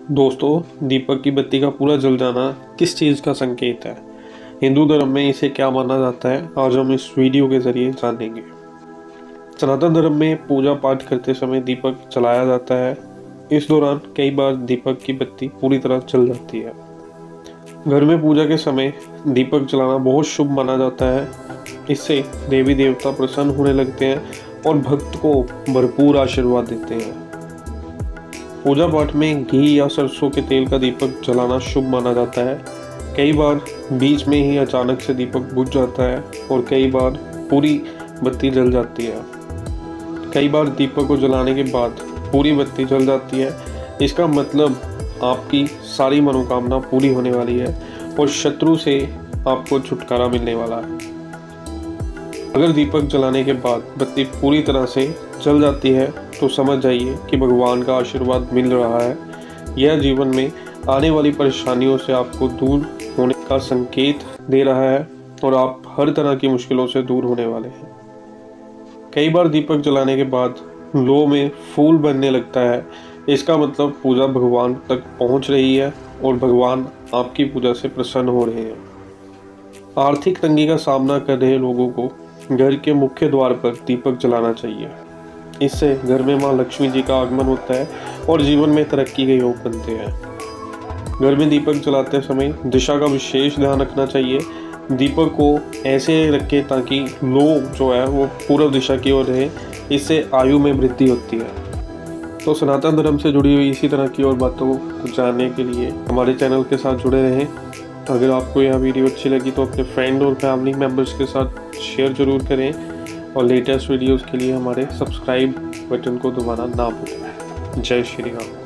दोस्तों, दीपक की बत्ती का पूरा जल जाना किस चीज़ का संकेत है? हिंदू धर्म में इसे क्या माना जाता है, आज हम इस वीडियो के जरिए जानेंगे। सनातन धर्म में पूजा पाठ करते समय दीपक जलाया जाता है। इस दौरान कई बार दीपक की बत्ती पूरी तरह जल जाती है। घर में पूजा के समय दीपक जलाना बहुत शुभ माना जाता है। इससे देवी देवता प्रसन्न होने लगते हैं और भक्त को भरपूर आशीर्वाद देते हैं। पूजा पाठ में घी या सरसों के तेल का दीपक जलाना शुभ माना जाता है। कई बार बीच में ही अचानक से दीपक बुझ जाता है और कई बार पूरी बत्ती जल जाती है। कई बार दीपक को जलाने के बाद पूरी बत्ती जल जाती है। इसका मतलब आपकी सारी मनोकामना पूरी होने वाली है और शत्रु से आपको छुटकारा मिलने वाला है। अगर दीपक जलाने के बाद बत्ती पूरी तरह से जल जाती है तो समझ जाइए कि भगवान का आशीर्वाद मिल रहा है। यह जीवन में आने वाली परेशानियों से आपको दूर होने का संकेत दे रहा है और आप हर तरह की मुश्किलों से दूर होने वाले हैं। कई बार दीपक जलाने के बाद लो में फूल बनने लगता है। इसका मतलब पूजा भगवान तक पहुंच रही है और भगवान आपकी पूजा से प्रसन्न हो रहे हैं। आर्थिक तंगी का सामना कर रहे लोगों को घर के मुख्य द्वार पर दीपक जलाना चाहिए। इससे घर में मां लक्ष्मी जी का आगमन होता है और जीवन में तरक्की के योग बनते हैं। घर में दीपक जलाते समय दिशा का विशेष ध्यान रखना चाहिए। दीपक को ऐसे रखें ताकि लो जो है वो पूर्व दिशा की ओर रहे। इससे आयु में वृद्धि होती है। तो सनातन धर्म से जुड़ी हुई इसी तरह की और बातों को जानने के लिए हमारे चैनल के साथ जुड़े रहें। अगर आपको यह वीडियो अच्छी लगी तो अपने फ्रेंड और फैमिली मेम्बर्स के साथ शेयर ज़रूर करें और लेटेस्ट वीडियोस के लिए हमारे सब्सक्राइब बटन को दबाना ना भूलें। जय श्री राम।